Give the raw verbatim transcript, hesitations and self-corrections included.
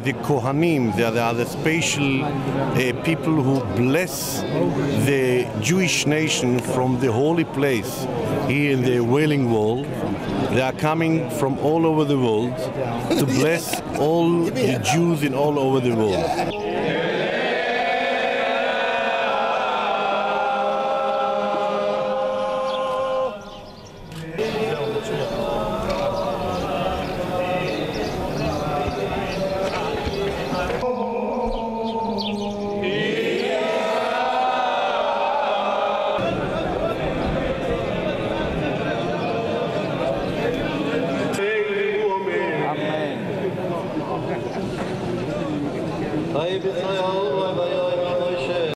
the Kohanim. They are, they are the special uh, people who bless the Jewish nation from the holy place here in the Wailing Wall. They are coming from all over the world to bless all the Jews in all over the world. Amen.